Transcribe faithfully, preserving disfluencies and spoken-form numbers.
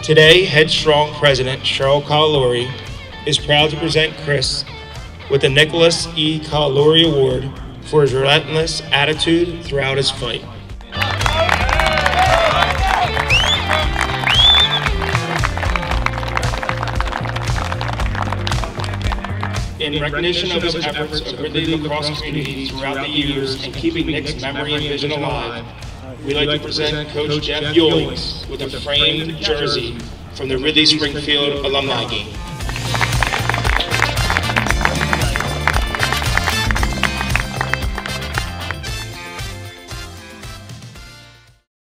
Today, HEADstrong President Cheryl Colleluori is proud to present Chris with the Nicholas E. Colleluori Award for his relentless attitude throughout his fight. In recognition of his efforts of Ridley lacrosse community throughout the years and keeping Nick's memory and vision alive, we'd like to present Coach Jef Hewlings with a framed jersey from the Ridley Springfield alumni game.